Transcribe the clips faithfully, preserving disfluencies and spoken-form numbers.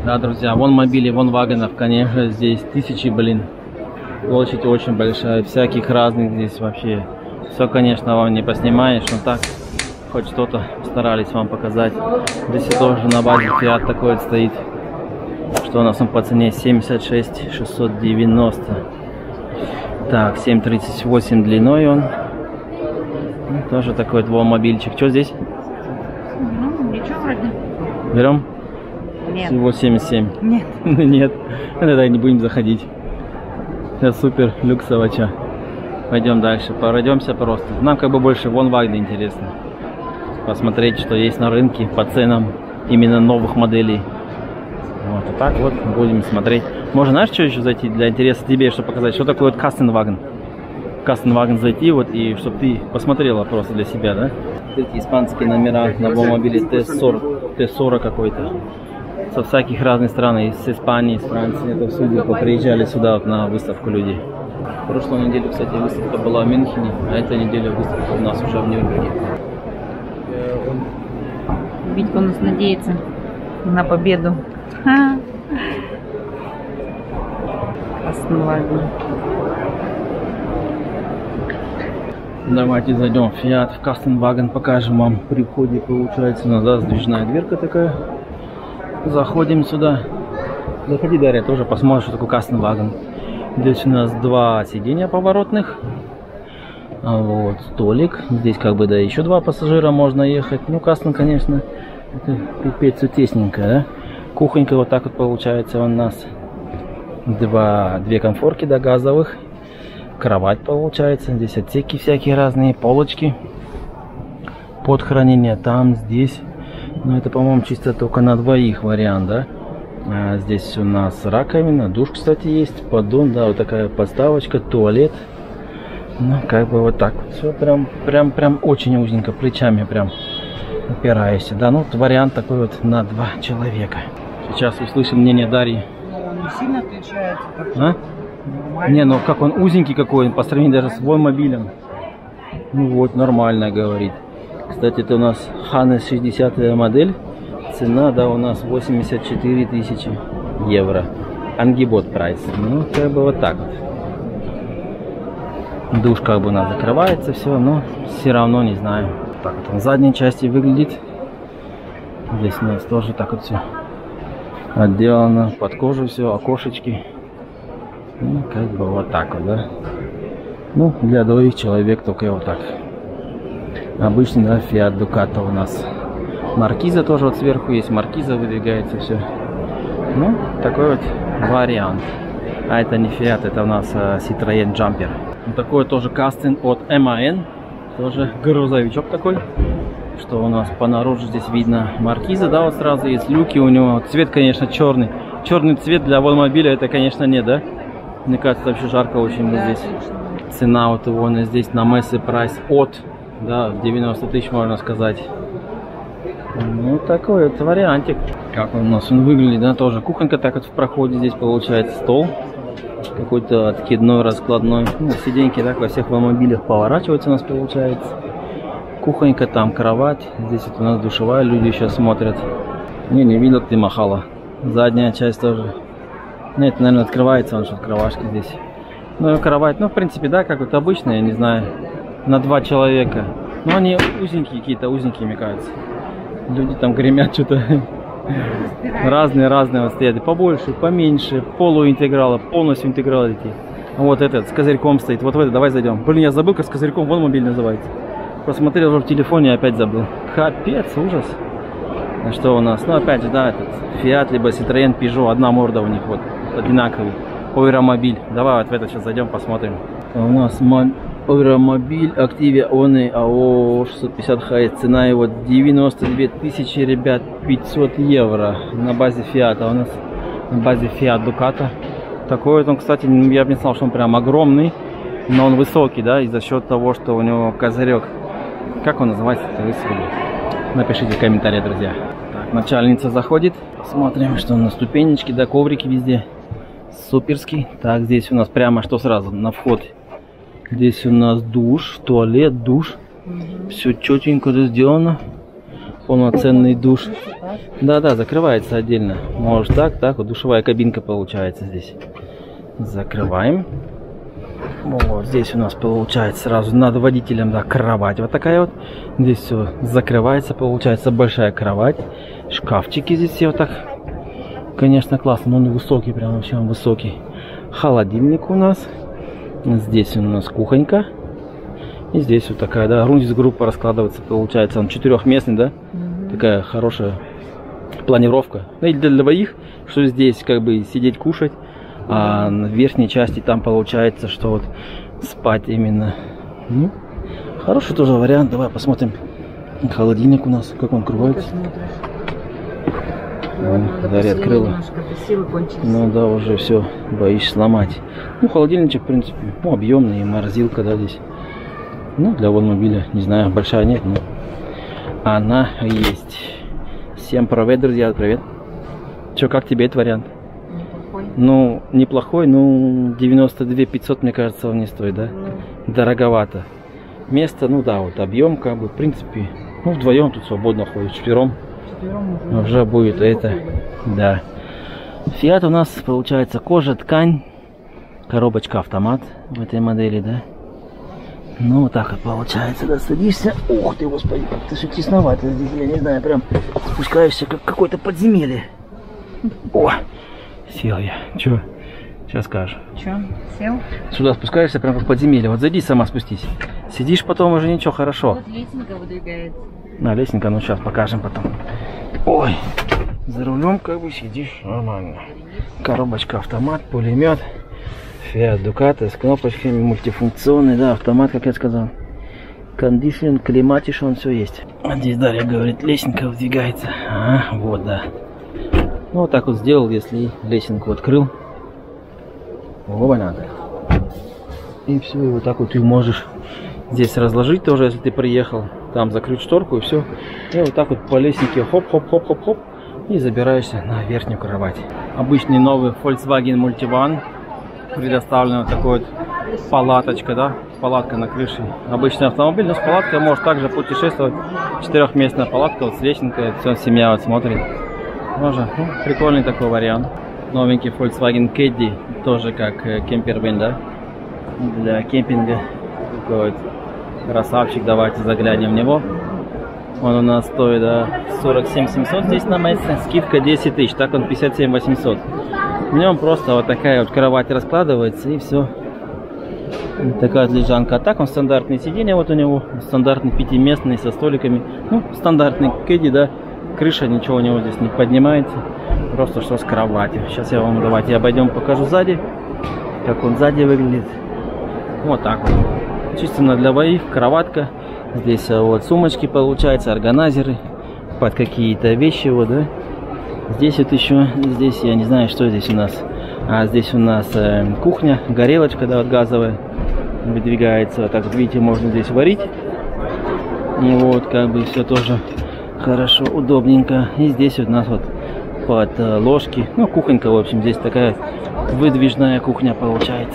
Да, друзья, вон мобили, вон вагонов, конечно, здесь тысячи, блин. Площадь очень большая, всяких разных здесь вообще. Все, конечно, вам не поснимаешь, но так, хоть что-то старались вам показать. Здесь тоже на базе Fiat такой вот стоит. Что у нас он по цене? семьдесят шесть шестьсот девяносто. Так, семь тридцать восемь длиной он. Ну, тоже такой вот мобильчик. Что здесь? Ну, ничего вроде. Берем? Нет. Всего семьдесят семь. Нет. Нет. Тогда не будем заходить. Это супер люксовача. Пойдем дальше. Пройдемся просто. Нам как бы больше вон вагны интересно. Посмотреть, что есть на рынке по ценам именно новых моделей. Вот, а так вот будем смотреть. Можно, знаешь, что еще зайти для интереса тебе, чтобы показать, что такое вот Kastenwagen. Kastenwagen зайти вот и чтобы ты посмотрела просто для себя, да? Эти испанские номера на автомобиле Т сорок, Т сорок какой-то. Со всяких разных стран, из Испании, из Франции, это всюду приезжали сюда вот на выставку люди. В прошлую неделю, кстати, выставка была в Мюнхене, а эта неделя выставка у нас уже в Нюрнберге. Витька у нас надеется на победу. Kastenwagen. Давайте зайдем в Fiat, в Kastenwagen, покажем вам. При входе получается у нас, да, сдвижная дверка такая. Заходим сюда. Заходи, Дарья, тоже посмотришь, что такое Kastenwagen. Здесь у нас два сиденья поворотных. Вот, столик. Здесь как бы, да, еще два пассажира можно ехать. Ну, Kasten, конечно, это пипец тесненько, да? Кухонька вот так вот получается у нас. Два, две конфорки, да, газовых. Кровать получается. Здесь отсеки всякие разные, полочки под хранение. Там, здесь. Ну, это, по-моему, чисто только на двоих вариант, да? А здесь у нас раковина, душ, кстати, есть, поддон, да, вот такая подставочка, туалет. Ну, как бы вот так вот. Все прям, прям, прям очень узенько, плечами прям упираешься. Да, ну, вариант такой вот на два человека. Сейчас услышим мнение Дарьи. Он не сильно отличается. А? Не, ну как он узенький какой, по сравнению даже с мобилем. Ну вот, нормально говорит. Кстати, это у нас Hannes шестидесятая модель. Цена, да, у нас восемьдесят четыре тысячи евро. Ангибот прайс. Ну, как бы вот так вот. Душ как бы у нас закрывается, все, но все равно не знаю. Так вот он в задней части выглядит. Здесь у нас тоже так вот все отделано, под кожу все, окошечки. Ну, как бы вот так вот, да. Ну, для двоих человек только вот так. Обычный, да, Fiat Ducato у нас. Маркиза тоже вот сверху есть, маркиза выдвигается все. Ну, такой вот вариант. А это не Fiat, это у нас uh, Citroen Jumper. Вот такой тоже Kasten от эм эй эн. Тоже грузовичок такой. Что у нас по наружу здесь видно. Маркиза, да, вот сразу есть люки у него. Цвет, конечно, черный. Черный цвет для автомобиля это, конечно, нет, да? Мне кажется, вообще жарко очень да, здесь. Отлично. Цена вот его на здесь на Мессе прайс от, да, девяносто тысяч, можно сказать. Ну, такой вот вариантик. Как он у нас он выглядит, да, тоже кухонька так вот в проходе здесь получается, стол. Какой-то откидной, раскладной. Ну, сиденьки так во всех автомобилях поворачиваются у нас получается. Кухонька, там кровать. Здесь вот у нас душевая, люди сейчас смотрят. Не, не видел, ты махала. Задняя часть тоже. Нет, наверное, открывается он, что кровашка здесь. Ну, кровать, ну, в принципе, да, как вот обычная, я не знаю, на два человека. Но они узенькие какие-то, узенькие, мне кажется. Люди там гремят что-то. Разные-разные вот стоят. Побольше, поменьше, полуинтеграла, полностью интеграла эти. Вот этот с козырьком стоит. Вот в этот, давай зайдем. Блин, я забыл, как с козырьком, вон мобиль называется. Посмотрел уже в телефоне и опять забыл. Капец, ужас. А что у нас? Ну, опять же, да, этот Fiat, либо Citroen, Peugeot, одна морда у них вот, одинаковый. Ойромобиль. Давай вот в этот сейчас зайдем, посмотрим. А у нас Ойромобиль, Activia One АО шестьсот пятьдесят Хай. Цена его девяносто две тысячи, ребят, пятьсот евро. На базе Fiat. А у нас на базе Fiat Ducato. Такой вот он, кстати, я бы не сказал, что он прям огромный. Но он высокий, да, и за счет того, что у него козырек. Как он называется? Напишите в комментариях, друзья. Так, начальница заходит. Посмотрим, что на ступенечке, да, коврики везде. Суперский. Так, здесь у нас прямо что сразу на вход. Здесь у нас душ, туалет, душ. Все четенько сделано. полноценный душ. Да-да, закрывается отдельно. Может так, так, вот душевая кабинка получается здесь. Закрываем. Вот здесь у нас получается сразу над водителем, да, кровать вот такая вот. Здесь все закрывается, получается большая кровать. Шкафчики здесь все вот так. Конечно, классно, но он высокий, прям вообще высокий. Холодильник у нас. Здесь у нас кухонька. И здесь вот такая, да, рундис-группа раскладывается, получается. Он четырехместный, да? Mm-hmm. Такая хорошая планировка. Ну и для двоих, что здесь как бы сидеть, кушать. А на верхней части там получается, что вот спать именно. Ну, хороший тоже вариант. Давай посмотрим. Холодильник у нас, как он открывается. Дарья открыла. Ну да, уже все, боишься сломать. Ну, холодильничек, в принципе, ну, объемный, морозилка, да, здесь. Ну, для автомобиля, не знаю, большая нет, но она есть. Всем привет, друзья, привет. Че, как тебе этот вариант? Неплохой. Ну, неплохой, ну, девяносто две тысячи пятьсот, мне кажется, он не стоит, да? Ну. Дороговато. Место, ну да, вот объем, как бы, в принципе, ну, вдвоем тут свободно ходит, четвером. Уже, уже будет это, да. Фиат у нас получается кожа, ткань, коробочка автомат в этой модели, да. Ну вот так вот получается, да, садишься. Ух ты, господи, как-то все тесновато здесь, я не знаю, прям спускаешься как какое-то подземелье. О, сел я. Че? Сейчас скажешь. Че? Сел? Сюда спускаешься прям как подземелье. Вот зайди, сама спустись. Сидишь потом уже ничего, хорошо. Вот лесенка выдвигается. На, лесенка, ну сейчас покажем потом. Ой, за рулем как бы сидишь нормально. Коробочка автомат, пулемет. Fiat Ducato с кнопочками, мультифункционный, да, автомат, как я сказал. Кондишн, климатишн, все есть. А здесь Дарья говорит, лесенка выдвигается. А, вот, да. Ну, вот так вот сделал, если лесенку открыл. Оба надо. И все, и вот так вот ты можешь здесь разложить тоже, если ты приехал. Там закрыть шторку и все. И вот так вот по лесенке хоп-хоп-хоп-хоп-хоп. И забираешься на верхнюю кровать. Обычный новый Volkswagen Multivan. Предоставлена такой вот палаточка, да, палатка на крыше. Обычный автомобиль, но с палаткой может также путешествовать. Четырехместная палатка, вот с лесенкой, все, семья вот смотрит. Тоже, ну, прикольный такой вариант. Новенький Volkswagen Caddy, тоже как кемпервен, да, для кемпинга. Такой вот красавчик, давайте заглянем в него. Он у нас стоит, да, сорок семь семьсот здесь на месте, скидка десять тысяч, так он пятьдесят семь восемьсот. В нем просто вот такая вот кровать раскладывается и все. Такая вот лежанка. А так он стандартные сиденья, вот у него стандартный пятиместный со столиками. Ну, стандартный кэдди, да. Крыша, ничего у него здесь не поднимается. Просто что с кроватью. Сейчас я вам, давайте обойдем, покажу сзади. Как он сзади выглядит. Вот так вот. Чисто для двоих, кроватка. Здесь вот сумочки получается, органайзеры. Под какие-то вещи, вот, да. Здесь вот еще, здесь я не знаю, что здесь у нас. А здесь у нас э, кухня, горелочка, да, вот газовая, выдвигается. Вот так вот, видите, можно здесь варить. И вот, как бы все тоже хорошо, удобненько. И здесь вот у нас вот под э, ложки, ну, кухонька, в общем, здесь такая выдвижная кухня получается.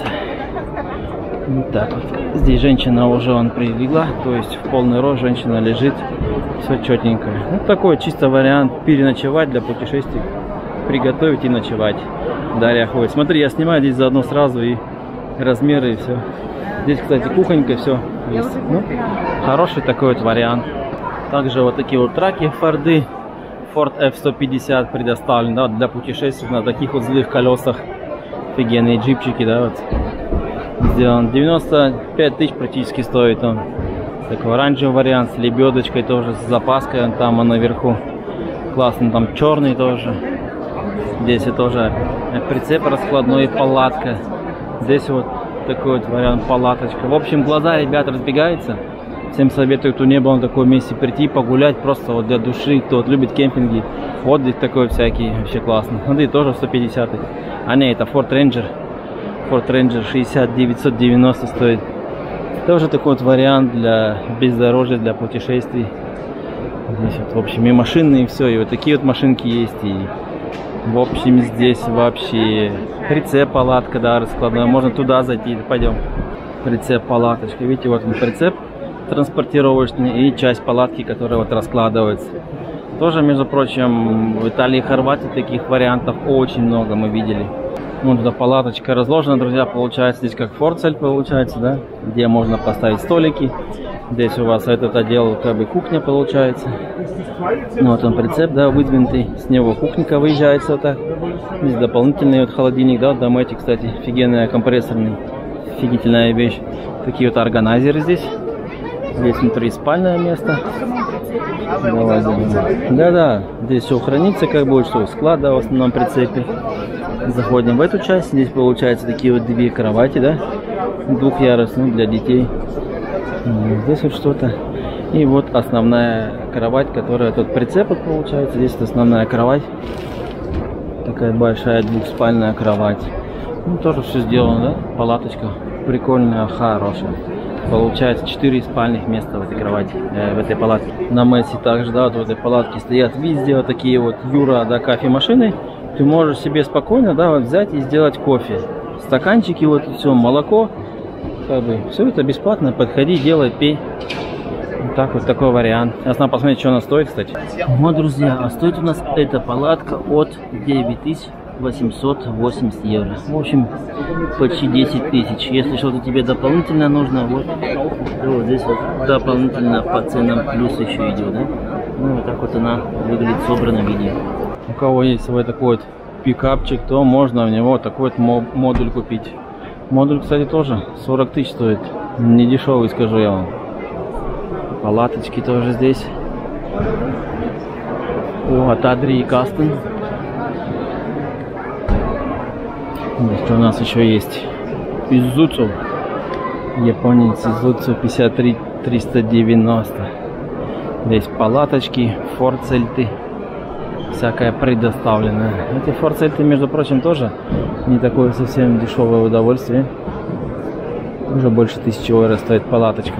Вот так вот. Здесь женщина уже он прилегла, то есть в полный рост женщина лежит. Все четненько. Ну, такой чисто вариант переночевать для путешествий. Приготовить и ночевать. Дарья ходит. Смотри, я снимаю здесь заодно сразу и размеры, и все. Здесь, кстати, кухонька, все есть. Ну, хороший такой вот вариант. Также вот такие вот траки Форды. Ford эф сто пятьдесят предоставлен, да, для путешествий на таких вот злых колесах. Офигенные джипчики, да, вот. Сделан. девяносто пять тысяч практически стоит он. Такой оранжевый вариант с лебедочкой тоже, с запаской, он там, он наверху. Классно, там черный тоже. Здесь и тоже прицеп раскладной и палатка. Здесь вот такой вот вариант палаточка. В общем, глаза, ребят, разбегаются. Всем советую, кто не был на таком месте, прийти, погулять, просто вот для души, кто вот любит кемпинги, отдых такой всякий, вообще классно. Смотри, тоже сто пятьдесят. А не, это Ford Ranger. Ford Ranger шестьдесят девятьсот девяносто стоит. Тоже такой вот вариант для бездорожья, для путешествий. Здесь вот, в общем, и машины, и все. И вот такие вот машинки есть. И, в общем, здесь вообще прицеп, палатка, да, раскладная. Можно туда зайти. Пойдем. Прицеп, палаточка. Видите, вот он прицеп. транспортировочный, и часть палатки, которая вот раскладывается. Тоже, между прочим, в Италии и Хорватии таких вариантов очень много мы видели. Вот эта палаточка разложена, друзья, получается здесь как форцель получается, да, где можно поставить столики. Здесь у вас этот отдел как бы кухня получается. Ну, вот он прицеп, да, выдвинутый, с него кухонька выезжается вот так. Здесь дополнительный вот холодильник, да, там эти, кстати, офигенная компрессорный, офигительная вещь. Такие вот органайзеры здесь. Здесь внутри спальное место. Да-да, здесь все хранится, как бы, что склад, да, в основном прицепе. Заходим в эту часть. Здесь получается такие вот две кровати, да, двухъярусные для детей. Здесь вот что-то. И вот основная кровать, которая тут прицеп вот получается. Здесь основная кровать. Такая большая двухспальная кровать. Ну, тоже все сделано, да? Палаточка прикольная, хорошая. Получается четыре спальных места в этой кровати, э, в этой палатке. На Месси также, да, вот в этой палатке стоят везде вот такие вот юра, да, кофемашины. Ты можешь себе спокойно, да, вот взять и сделать кофе. Стаканчики, вот все, молоко. Как бы, все это бесплатно, подходи, делай, пей. Вот так вот такой вариант. Сейчас надо посмотреть, что она стоит, кстати. Вот, друзья, а стоит у нас эта палатка от девяти тысяч восьмисот восемьдесят евро. В общем, почти десять тысяч. Если что-то тебе дополнительно нужно, вот, вот здесь вот дополнительно по ценам плюс еще идет, да? Ну, вот так вот она выглядит в собранном виде. У кого есть свой такой вот пикапчик, то можно в него такой вот модуль купить. Модуль, кстати, тоже сорок тысяч стоит. Не дешевый, скажу я вам. Палаточки тоже здесь. О, от Адри и Кастен. Что у нас еще есть? Isuzu. Японец Isuzu пятьдесят три триста девяносто. Здесь палаточки, форцельты. Всякое предоставленное. Эти форцельты, между прочим, тоже не такое совсем дешевое удовольствие. Уже больше тысячи евро стоит палаточка.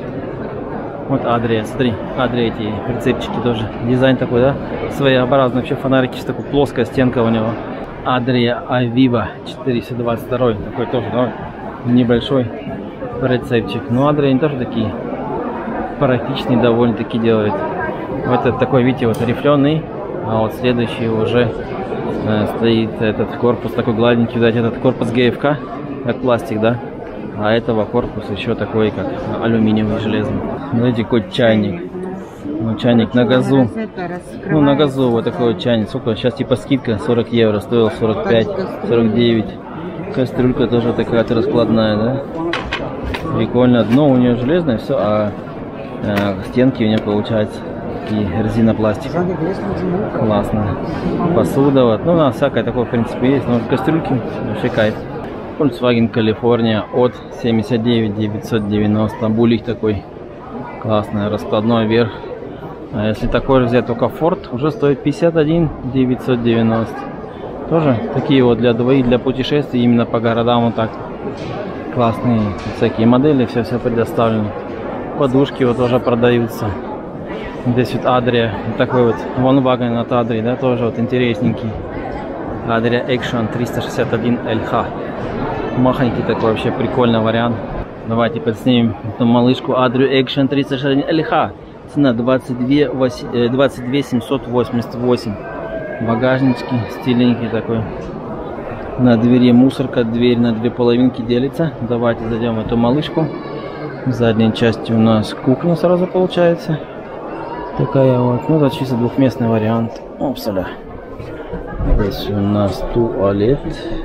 Вот Адрия, смотри, Адрия, эти прицепчики тоже. Дизайн такой, да? Своеобразный, вообще фонарики, такой плоская стенка у него. Адрия Авива четыреста двадцать два. Такой тоже, да? Небольшой прицепчик. Но Адрия они тоже такие практичные, довольно-таки делают. Вот этот такой, видите, вот рифленый. А вот следующий уже э, стоит этот корпус такой гладенький, видать, этот корпус ГФК, как пластик, да? А этого корпус еще такой, как алюминиевый, железный. Смотрите, какой чайник. Ну, чайник на газу. Ну, на газу вот такой вот чайник. Сколько? Сейчас типа скидка, сорок евро, стоил сорок пять, сорок девять. Кастрюлька тоже такая вот раскладная, да? Прикольно. Дно у нее железное, все, а э, стенки у нее получается и резинопластик. Классно. Посуда, вот. Ну, у нас всякое такое, в принципе, есть. Но кастрюльки, вообще кайф. Volkswagen California от семьдесят девять девятьсот девяносто. Булик такой. Классный, раскладной верх. А если такой взять только Ford, уже стоит пятьдесят один девятьсот девяносто. Тоже такие вот для двоих, для путешествий, именно по городам вот так. Классные всякие модели, все-все предоставлено. Подушки вот тоже продаются. Здесь вот Адрия, вот такой вот Volkswagen от Адри, да, тоже вот интересненький. Адрия Action триста шестьдесят один эл эйч. Махонький такой, вообще прикольный вариант. Давайте подснимем эту малышку Адрию Action триста шестьдесят один эл эйч. Цена двадцать две семьсот восемьдесят восемь. Багажнички, стиленький такой. На двери мусорка, дверь на две половинки делится. Давайте зайдем в эту малышку. В задней части у нас кухня сразу получается. Такая вот, ну это чисто двухместный вариант. Опсаля. Здесь у нас туалет.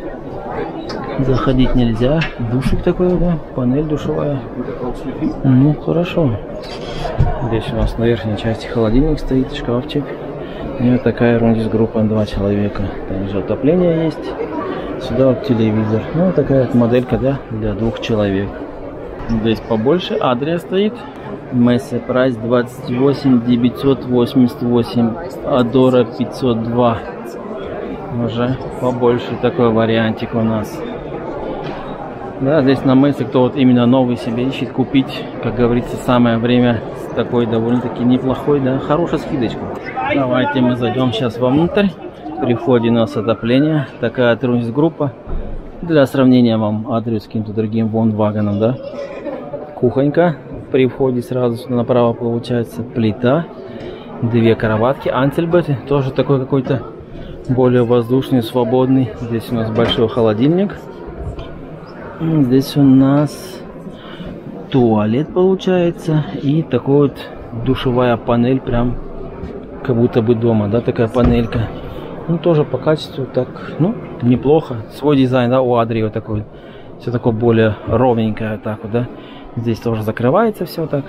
Заходить нельзя. Душик такой, да, панель душевая. Ну, хорошо. Здесь у нас на верхней части холодильник стоит, шкафчик. И вот такая рундис группа два человека. Также отопление есть. Сюда вот телевизор. Ну, вот такая вот моделька, да, для двух человек. Здесь побольше. Адрес стоит. Месси прайс двадцать восемь девятьсот восемьдесят восемь. Адора пятьсот два. Уже побольше такой вариантик у нас. Да, здесь на Месси, кто вот именно новый себе ищет купить, как говорится, самое время с такой довольно-таки неплохой, да, хорошей скидочкой. Давайте мы зайдем сейчас вовнутрь. При входе у нас отопление. Такая трунис группа. Для сравнения вам адрес с каким-то другим Volkswagen, да. Кухонька. при входе сразу сюда направо получается плита. Две кроватки. Антельбеты. Тоже такой какой-то более воздушный, свободный. Здесь у нас большой холодильник. Здесь у нас туалет получается. И такой вот душевая панель. Прям как будто бы дома, да, такая панелька. Ну, тоже по качеству так, ну, неплохо. Свой дизайн, да, у Адрио такой. Все такое более ровненькое, так вот, да. Здесь тоже закрывается все так.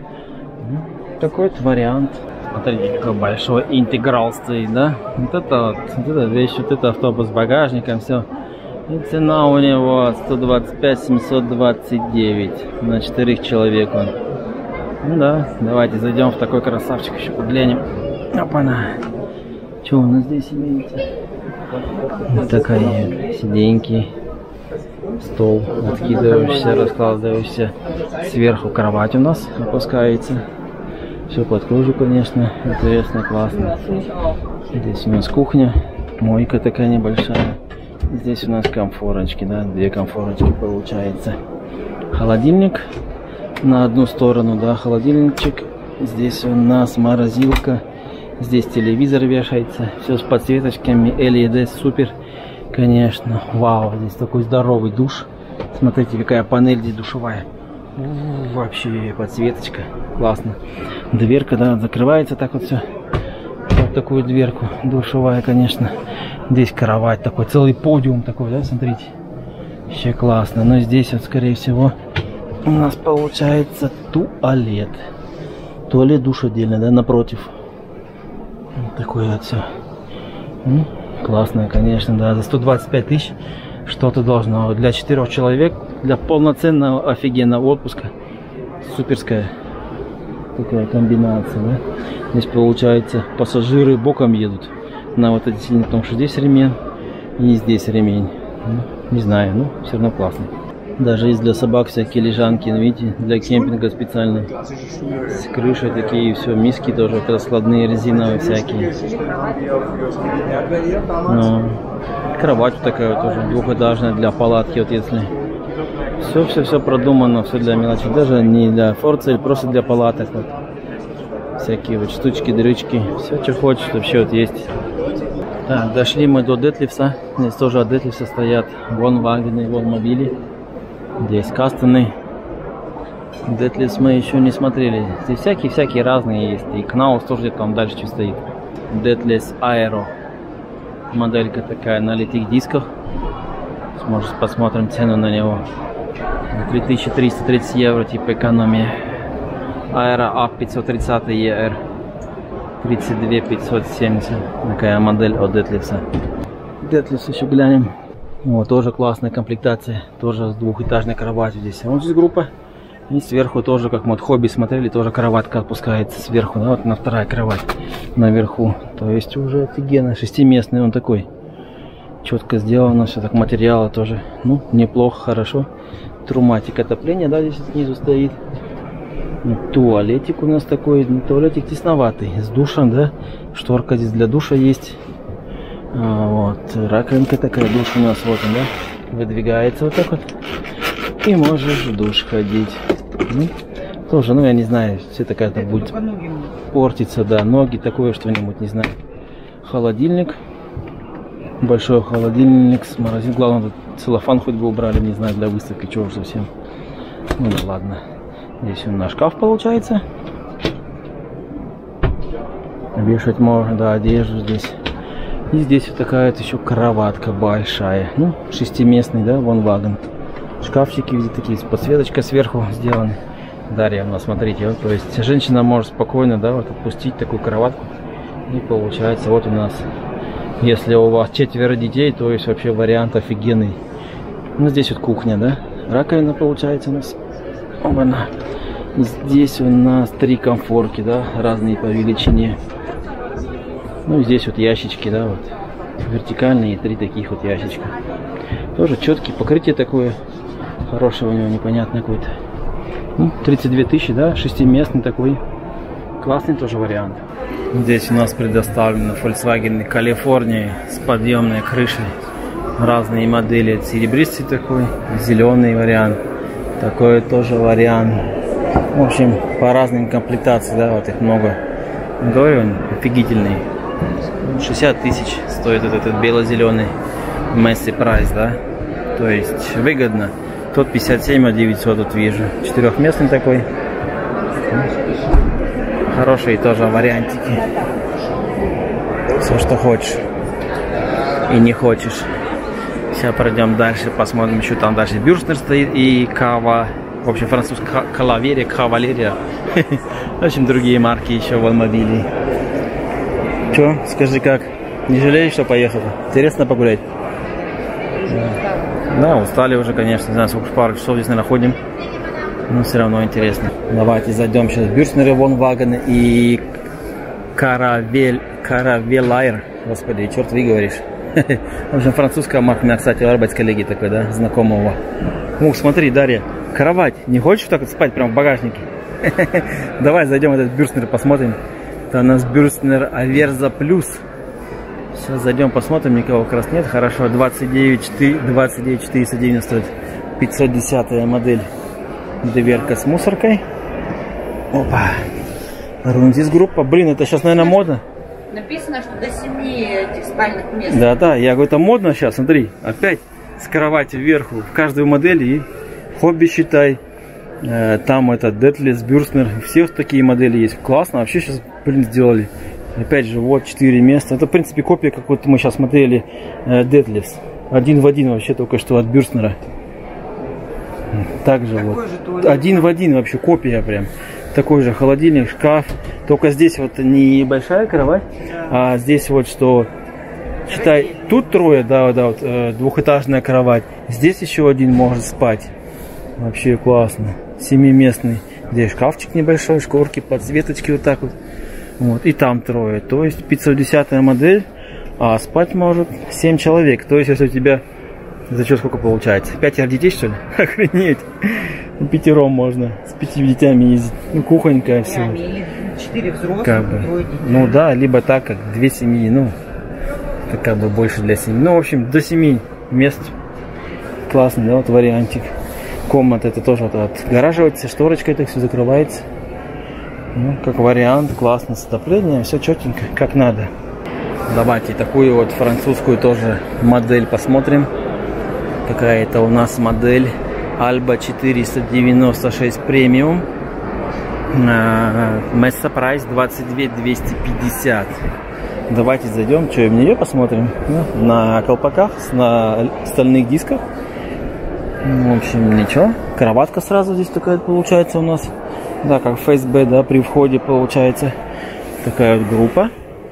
Такой вот вариант. Смотрите, какой большой интеграл стоит, да. Вот это вот, вот эта вещь, вот это автобус с багажником, все. И цена у него сто двадцать пять семьсот двадцать девять на четырех человек. Он. Ну да, давайте зайдем в такой красавчик, еще поглянем. Опа-на. Что у нас здесь имеется? Вот такая сиденьки, стол откидываешься, раскладываешься. Сверху кровать у нас опускается. Все под кожу, конечно. Интересно, классно. Здесь у нас кухня, мойка такая небольшая. Здесь у нас комфорочки, да, две комфорочки получается. Холодильник на одну сторону, да, холодильничек. Здесь у нас морозилка. Здесь телевизор вешается, все с подсветочками, эл и ди, супер, конечно. Вау, здесь такой здоровый душ. Смотрите, какая панель здесь душевая. Вообще подсветочка, классно. Дверка, да, закрывается так вот все. Вот такую дверку, душевая, конечно. Здесь кровать такой, целый подиум такой, да, смотрите. Вообще классно. Но здесь вот, скорее всего, у нас получается туалет. Туалет, душ отдельно, да, напротив. Такое вот все. Ну, классно, конечно, да. За сто двадцать пять тысяч что-то должно. Для четырех человек, для полноценного офигенного отпуска. Суперская такая комбинация, да. Здесь получается пассажиры боком едут на вот эти сиденья, потому что здесь ремень и здесь ремень. Ну, не знаю, ну все равно классно. Даже есть для собак всякие лежанки, видите, для кемпинга специально. С крышей такие, все, миски тоже, вот раскладные резиновые всякие. Но кровать такая вот тоже, двухэтажная для палатки, вот если. Все, все, все продумано, все для мелочи. Даже не для форцель, просто для палаток. Вот. Всякие вот штучки, дрючки, все, что хочешь, вообще вот есть. Так, дошли мы до Детлифса. Здесь тоже от Детлифса стоят вон вагоны, вон мобили. Здесь Кастоны. Детлифс мы еще не смотрели. Здесь всякие-всякие разные есть. И Кнаус тоже где-то там дальше стоит. Детлифс Aero. Моделька такая на литых дисках. Может, посмотрим цену на него. три тысячи триста тридцать евро, типа экономия. Aero а пятьсот тридцать и эр. тридцать два пятьсот семьдесят. Такая модель от Детлифса. Детлифс еще глянем. Вот, тоже классная комплектация. Тоже с двухэтажной кроватью здесь. Вот здесь группа. И сверху тоже, как мы от Хобби смотрели, тоже кроватка опускается сверху. Да, вот на вторая кровать наверху. То есть уже офигенно. Шестиместный он такой. Четко сделано. Все так, материалы тоже. Ну, неплохо, хорошо. Труматик отопления, да, здесь снизу стоит. Туалетик у нас такой. Туалетик тесноватый. С душем, да. Шторка здесь для душа есть. А, вот, раковинка такая, душ у нас, вот он, да, выдвигается вот так вот, и можешь в душ ходить. Ну, тоже, ну, я не знаю, все такая там будет портиться, да, ноги, такое что-нибудь, не знаю. Холодильник, большой холодильник с морозилкой, главное, тут целлофан хоть бы убрали, не знаю, для выставки, чего уж совсем. Ну, да ладно. Здесь у нас шкаф получается. Вешать можно, да, одежду здесь. И здесь вот такая вот еще кроватка большая. Ну, шестиместный, да, вон вагон. Шкафчики, видите, такие с подсветочкой сверху сделаны. Дарья, ну, смотрите, вот, то есть женщина может спокойно, да, вот отпустить такую кроватку. И получается, вот у нас, если у вас четверо детей, то есть вообще вариант офигенный. Ну, здесь вот кухня, да. Раковина получается у нас. Оба-на. Здесь у нас три комфорки, да, разные по величине. Ну, здесь вот ящички, да, вот, вертикальные, три таких вот ящичка. Тоже четкий, покрытие такое, хорошее у него, непонятное какое-то. Ну, тридцать две тысячи, да, шестиместный такой, классный тоже вариант. Здесь у нас предоставлено Volkswagen California с подъемной крышей. Разные модели, серебристый такой, зеленый вариант, такой тоже вариант. В общем, по разным комплектациям, да, вот их много. Говорю, он офигительный. шестьдесят тысяч стоит вот этот бело-зеленый Месси прайс, да. То есть выгодно. Тот пятьдесят семь, а девятьсот тут вижу. Четырехместный такой. Хорошие тоже вариантики. Все, что хочешь. И не хочешь. Сейчас пройдем дальше, посмотрим, еще там дальше Бюрстнер стоит и Кава. В общем, французская Кавалерия, Кавалерия. В общем, другие марки еще в автомобиле. Че, скажи, как? Не жалеешь, что поехал? Интересно погулять? Да, устали уже, конечно. Не знаю, сколько пару часов здесь, наверное, ходим. Но все равно интересно. Давайте зайдем сейчас в Бюрстнер, Вонваген и Каравель, Каравелайр. Господи, черт выговоришь. В общем, французская марка. У меня, кстати, арбайт-коллеги такой, да, знакомого. Ух, смотри, Дарья, кровать. Не хочешь так вот спать прямо в багажнике? Давай зайдем в этот Бюрстнер, посмотрим. Это у нас Бюрстнер Аверза Плюс. Сейчас зайдем, посмотрим. Никого как раз нет. Хорошо, двадцать девять четыреста девяносто. пятьсот десятая модель. Дверка с мусоркой. Опа. Рундис группа. Блин, это сейчас, наверное, модно. Написано, что до семи этих спальных мест. Да, да, я говорю, это модно сейчас, смотри. Опять с кровати вверху. В каждую модель и хобби считай. Э, там это Детлес, Бюрстнер. У всех такие модели есть. Классно. Вообще сейчас, блин, сделали. Опять же, вот четыре места. Это, в принципе, копия, как вот мы сейчас смотрели, э, Детлес. Один в один вообще только что от Бюрстнера. Также вот. Один в один вообще копия прям. Такой же холодильник, шкаф. Только здесь вот не большая кровать, а здесь вот что, считай, тут трое, да, да, вот, э, двухэтажная кровать. Здесь еще один может спать. Вообще классно. Семиместный. Здесь шкафчик небольшой, шкурки, подсветочки вот так вот. Вот. И там трое. То есть пятьсот десятая модель, а спать может семь человек. То есть если у тебя, за что сколько получается? Пятеро детей, что ли? Охренеть. Пятером можно. С пятью детьми ездить. Ну, кухонька, все. Четыре взрослых, как бы. двое детей. Ну да, либо так, как две семьи. Ну, это как бы больше для семьи. Ну, в общем, до семи мест. Классный, да, вот вариантик. Комната это тоже вот отгораживается, шторочкой это все закрывается. Ну, как вариант, классно с отоплением, все четенько, как надо. Давайте такую вот французскую тоже модель посмотрим. Какая это у нас модель. Альба четыреста девяносто шесть премиум. Месса прайс двадцать две двести пятьдесят. Давайте зайдем, что, в нее посмотрим. Ну, на колпаках, на стальных дисках. В общем, ничего. Кроватка сразу здесь такая получается у нас. Да, как в эф эс бэ, да, при входе получается. Такая вот группа.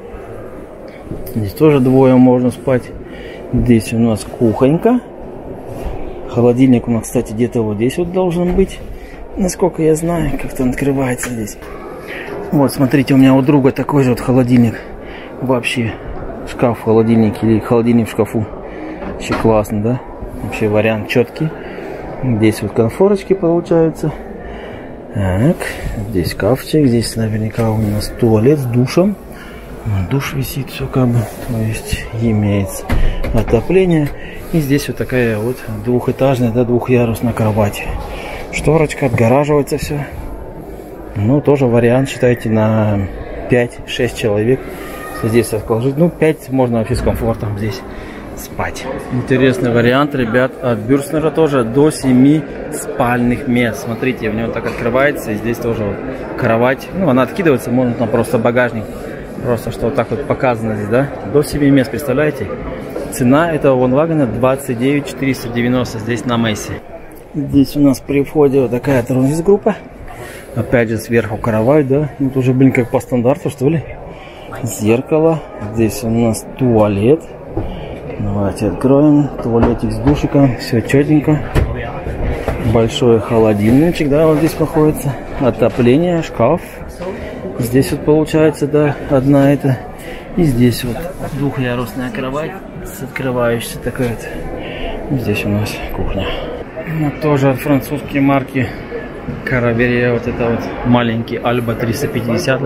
Здесь тоже двое можно спать. Здесь у нас кухонька. Холодильник у нас, кстати, где-то вот здесь вот должен быть. Насколько я знаю, как-то он открывается здесь. Вот, смотрите, у меня у друга такой же вот холодильник. Вообще, шкаф в холодильнике или холодильник в шкафу. Вообще классно, да? Вообще вариант четкий. Здесь вот конфорочки получаются. Так, здесь шкафчик. Здесь наверняка у нас туалет с душем. Душ висит, все как бы. То есть имеется отопление. И здесь вот такая вот двухэтажная, да, двухъярусная кровать. Шторочка, отгораживается все. Ну, тоже вариант, считайте, на пять-шесть человек. Здесь отложить. Ну, пять можно вообще с комфортом здесь спать. Интересный вариант, ребят, от Бюрстнера тоже до семи спальных мест. Смотрите, в него так открывается. И здесь тоже вот кровать. Ну, она откидывается, можно там просто багажник. Просто что вот так вот показано здесь, да? До семи мест, представляете? Цена этого Вонвагена двадцать девять четыреста девяносто здесь на Мессе. Здесь у нас при входе вот такая тронзис группа. Опять же сверху кровать, да? Ну, тоже, блин, как по стандарту, что ли? Зеркало. Здесь у нас туалет. Давайте откроем. Туалетик с душиком. Все четенько. Большой холодильничек, да, вот здесь находится. Отопление, шкаф. Здесь вот получается, да, одна это. И здесь вот двухъярусная кровать с открывающейся такой вот. Здесь у нас кухня. Вот тоже от французские марки. Караберия, вот это вот маленький Альба триста пятьдесят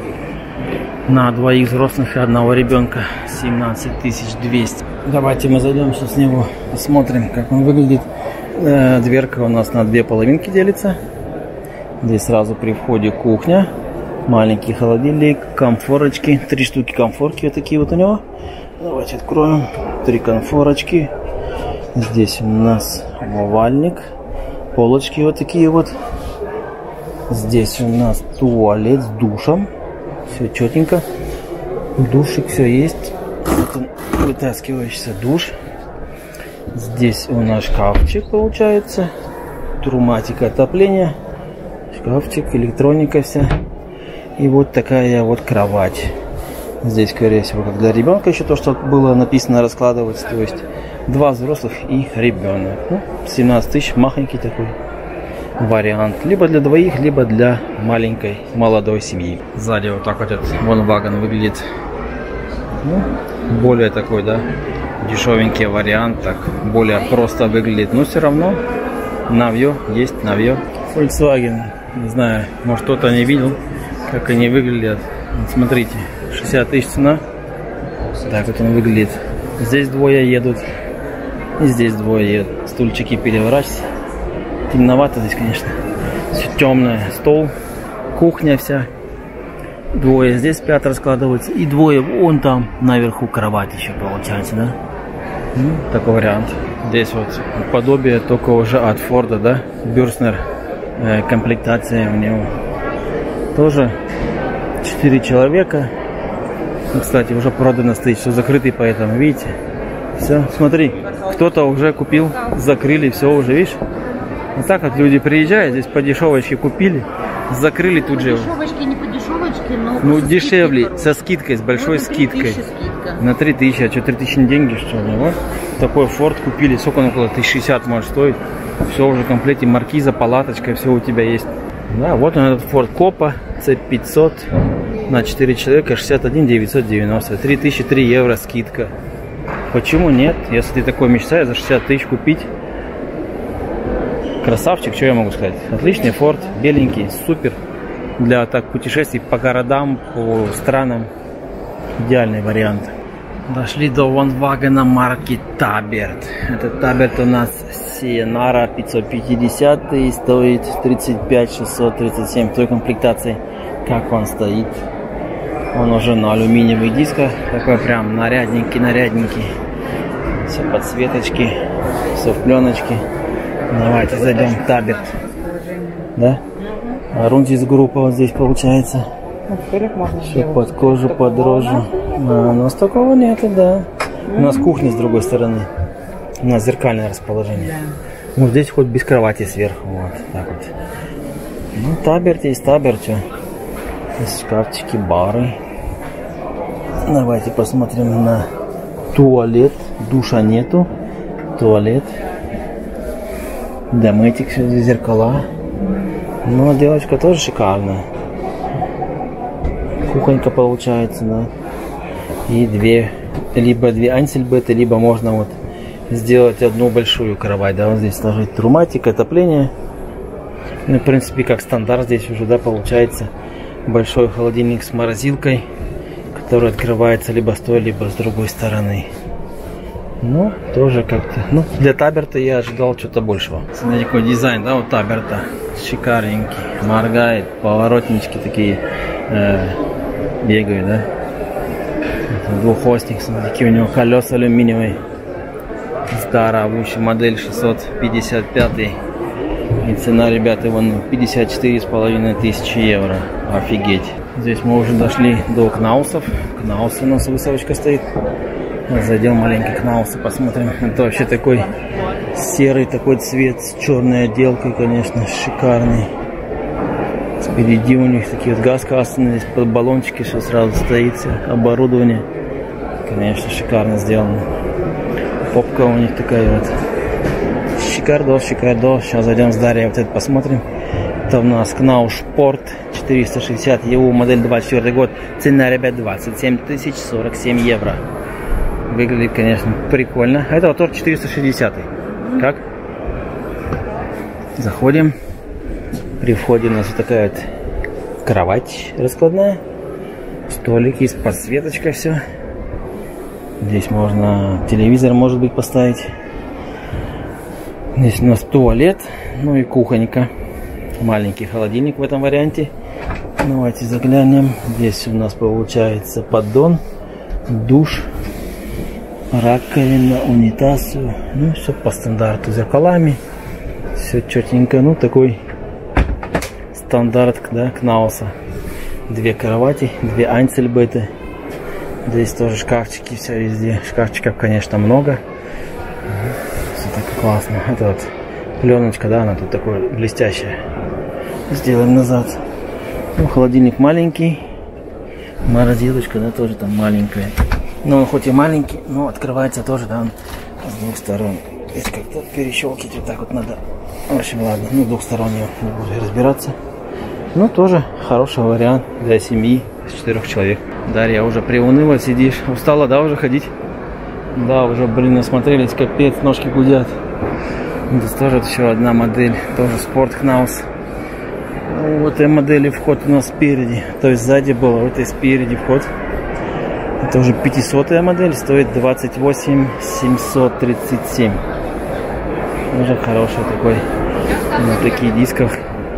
на двоих взрослых и одного ребенка, семнадцать тысяч двести. Давайте мы зайдем сейчас в него, посмотрим, как он выглядит. Дверка у нас на две половинки делится. Здесь сразу при входе кухня. Маленький холодильник, комфорочки. Три штуки комфорки вот такие вот у него. Давайте откроем. Три конфорочки. Здесь у нас умывальник. Полочки вот такие вот. Здесь у нас туалет с душем. Все четенько. Душик, все есть. Вот он, вытаскивающийся душ. Здесь у нас шкафчик получается. Труматика отопления. Шкафчик, электроника вся. И вот такая вот кровать. Здесь, скорее всего, как для ребенка еще то, что было написано, раскладывать. То есть два взрослых и ребенок. Ну, семнадцать тысяч, махонький такой вариант. Либо для двоих, либо для маленькой молодой семьи. Сзади вот так вот этот Volkswagen выглядит. Ну, более такой, да, дешевенький вариант. Так, более просто выглядит. Но все равно навье есть, навье. Volkswagen, не знаю, может кто-то не видел, как они выглядят. Вот смотрите, шестьдесят тысяч цена. Так вот он выглядит. Здесь двое едут. И здесь двое едут. Стульчики переворачиваются. Темновато здесь, конечно. Все темное. Стол. Кухня вся. Двое здесь спят, раскладываются. И двое вон там наверху кровать еще получается, да? Ну, такой вариант. Здесь вот подобие только уже от Форда, да? Бюрстнер. Э, комплектация у него. Тоже четыре человека. Ну, кстати, уже продано стоит, все закрытый, поэтому, видите? Все, смотри, кто-то уже купил, закрыли, все уже, видишь? Вот так вот люди приезжают, здесь по дешевочке купили, закрыли тут же. Дешевочки, не по дешевочке, но ну, дешевле, скидкой. Со скидкой, с большой ну, скидкой. Скидка. На три тысячи, а что, три тысячи деньги, что ли? Вот такой Форд купили, сколько он, около тысячи шестьдесят может стоить. Все уже в комплекте, маркиза, палаточка, все у тебя есть. Да, вот он этот Форд Копа, С пятьсот на четыре человека, шестьдесят один девятьсот девяносто, три тысячи три евро скидка. Почему нет? Если ты такой мечтаешь, за шестьдесят тысяч купить. Красавчик, что я могу сказать? Отличный Форд, беленький, супер. Для так путешествий по городам, по странам. Идеальный вариант. Дошли до Volkswagen марки Tabert. Этот Tabert у нас Sienara пятьсот пятьдесят и стоит тридцать пять шестьсот тридцать семь в той комплектации, как он стоит. Он уже на алюминиевых дисках, такой прям нарядненький, нарядненький. Все подсветочки, все в пленочке. Давайте зайдем в Tabert. Да? А Рунтис группа вот здесь получается. Все под кожу, под рожу. А, у нас такого нету, да. У нас кухня с другой стороны. У нас зеркальное расположение. Ну, здесь хоть без кровати сверху. Вот так вот. Ну, Tabert есть Tabert. Здесь шкафчики, бары. Давайте посмотрим на туалет. Душа нету. Туалет. Дометик, здесь зеркала. Ну, отделочка тоже шикарная. Кухонька получается, да. И две, либо две ансельбеты, либо можно вот сделать одну большую кровать, да, вот здесь сложить труматик, отопление. Ну, в принципе, как стандарт здесь уже, да, получается большой холодильник с морозилкой, который открывается либо с той, либо с другой стороны. Ну, тоже как-то, ну, для Таберта я ожидал что-то большего. Смотрите, какой дизайн, да, у Таберта. Шикарненький, моргает, поворотнички такие э, бегают, да. Двухосник, смотрите, у него колеса алюминиевые. Здоровущий, модель шестьсот пятьдесят пять. И цена, ребята, вон пятьдесят четыре с половиной тысячи евро. Офигеть. Здесь мы уже дошли до Кнаусов. Кнаусы у нас высовочка стоит. Зайдем маленько Кнаусы, посмотрим. Это вообще такой серый такой цвет с черной отделкой, конечно, шикарный. Спереди у них такие вот газ-кассы, здесь под баллончики, что сразу стоит оборудование. Конечно, шикарно сделано. Попка у них такая вот. Шикардос, шикардос. Сейчас зайдем с Дарьей, вот это посмотрим. Это у нас Кнауш Спорт четыреста шестьдесят и у, модель двадцать четвёртый год. Цена, ребят, двадцать семь тысяч сорок семь евро. Выглядит, конечно, прикольно. Это вот тоже четыреста шестьдесят. Как? Заходим. При входе у нас вот такая вот кровать раскладная. Столики с подсветочкой, все. Здесь можно телевизор, может быть, поставить. Здесь у нас туалет, ну и кухонька. маленький холодильник в этом варианте. Давайте заглянем. Здесь у нас получается поддон, душ, раковина, унитаз. Ну, все по стандарту, зеркалами. Все четенько. Ну, такой стандарт, да, Кнауса. Две кровати, две айнцельбеты. Здесь тоже шкафчики, все везде. Шкафчиков, конечно, много. Все так классно. Это вот пленочка, да, она тут такой блестящая. Сделаем назад. Ну, холодильник маленький. Морозилочка, да, тоже там маленькая. Ну, он хоть и маленький, но открывается тоже, да, он с двух сторон. Здесь как-то перещелкивать вот так вот надо. В общем, ладно, ну, двухстороннего не буду разбираться. Ну, тоже хороший вариант для семьи с четырех человек. Дарья уже приуныла, сидишь. Устала, да, уже ходить? Да, уже, блин, насмотрелись, капец, ножки гудят. Здесь тоже еще одна модель, тоже Sport Knaus. В этой модели вход у нас спереди, то есть сзади было, в этой спереди вход. Это уже пятисотая модель, стоит двадцать восемь семьсот тридцать семь. Уже хороший такой, на таких дисках.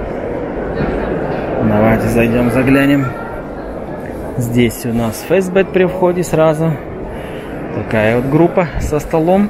Давайте зайдем, заглянем. Здесь у нас фейсбет при входе сразу. Такая вот группа со столом.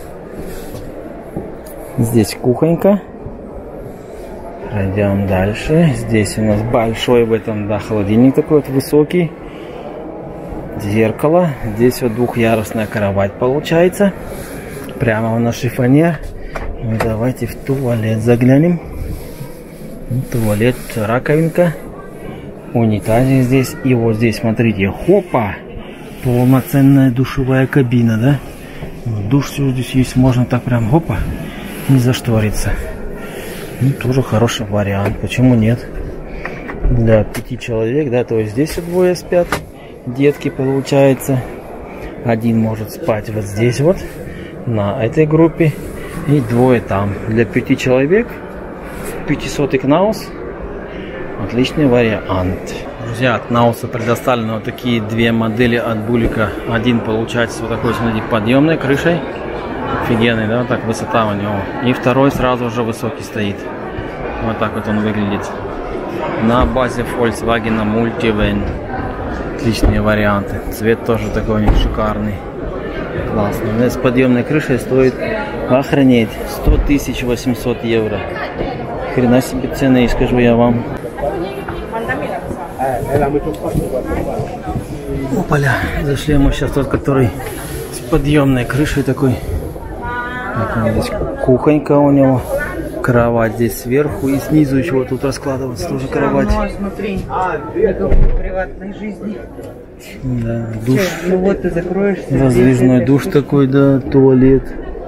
Здесь кухонька. Пройдем дальше. Здесь у нас большой в этом, да, холодильник такой вот высокий. Зеркало. Здесь вот двухъярусная кровать получается. Прямо у нас шифонер. Ну, давайте в туалет заглянем. Туалет, раковинка. Унитазик здесь. И вот здесь, смотрите, хопа! Полноценная душевая кабина, да? Душ все здесь есть. Можно так прям, хопа, не зашториться. Ну, тоже хороший вариант. Почему нет? Для пяти человек, да, то есть здесь двое спят. Детки, получается. Один может спать вот здесь вот, на этой группе. И двое там. Для пяти человек пятисотый Knaus. Отличный вариант. Друзья, от Knausa предоставлены вот такие две модели от Булика. Один получается вот такой, смотрите, подъемной крышей. Офигенный, да, так высота у него. И второй сразу же высокий стоит. Вот так вот он выглядит. На базе Volkswagen Multivan. Отличные варианты. Цвет тоже такой у них шикарный. Классный. С подъемной крышей стоит, охренеть, сто тысяч восемьсот евро. Хрена себе цены, скажу я вам. Опаля, зашли мы сейчас тот, который с подъемной крышей такой. Так, вот здесь кухонька у него. Кровать здесь сверху и снизу еще вот тут раскладывается тоже кровать. Ну, смотри, никакой приватной жизни. Да, душ. Ну вот ты закроешься. Раздвижной душ такой, да, туалет.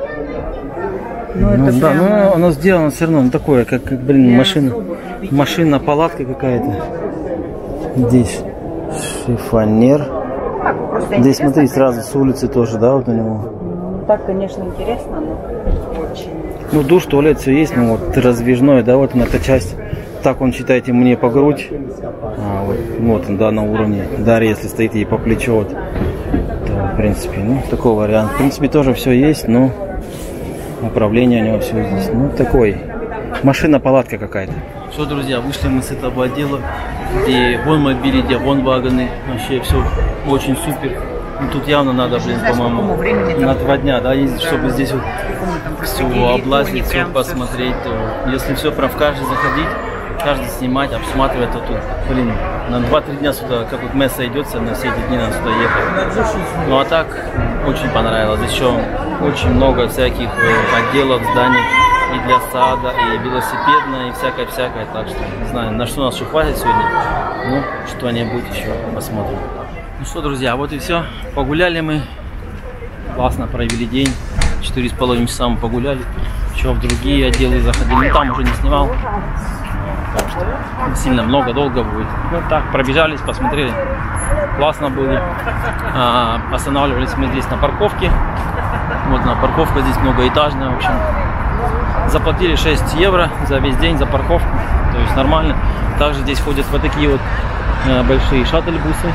Ну, Ну, это да, прямо... но оно сделано все равно, ну, такое, как, как блин, машина, машина, палатка какая-то. Здесь шифонер. Здесь, смотри, сразу с улицы тоже, да, вот у него. Ну, так, конечно, интересно, но очень... Ну, душ, туалет, все есть, ну, вот, раздвижной, да, вот на эта часть. Так он, считайте, мне по грудь. А, вот, вот он, да, на уровне. Дарья, если стоит ей по плечу, вот, то, в принципе, ну, такой вариант. В принципе, тоже все есть, но управление у него все здесь. Ну, такой, машина-палатка какая-то. Все, друзья, вышли мы с этого отдела, где вон мобили, где вон вагоны. Вообще все очень супер. Ну, тут явно надо, блин, по-моему, на два дня, да, ездить, чтобы здесь вот все облазить, все посмотреть. То, если все прям в каждый заходить, каждый снимать, обсматривать, то тут, блин, на два-три дня сюда, как вот месса идется, на все эти дни надо сюда ехать. Ну а так, очень понравилось. Здесь еще очень много всяких отделов, зданий и для сада, и велосипедное, и всякое-всякое. Так что, не знаю, на что нас еще хватит сегодня, ну, что-нибудь еще посмотрим. Ну что, друзья, вот и все. Погуляли мы. Классно провели день. Четыре с половиной часа мы погуляли. Еще в другие отделы заходили. Ну, там уже не снимал. Так что сильно много, долго будет. Ну так, пробежались, посмотрели. Классно было. А, останавливались мы здесь на парковке. Вот на парковка здесь многоэтажная, в общем. Заплатили шесть евро за весь день за парковку. То есть нормально. Также здесь ходят вот такие вот э, большие шаттл-бусы.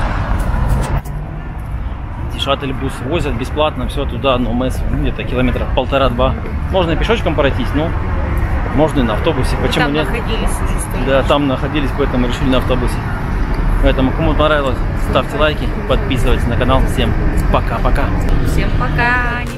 Шаттл-бус возят бесплатно, все туда, но мы где-то километров полтора-два. Можно пешочком пройтись, но Можно и на автобусе. Почему Там нет? находились уже стоим. Да, там находились, поэтому решили на автобусе. Поэтому, кому понравилось, ставьте лайки, подписывайтесь на канал. Всем пока-пока. Всем пока.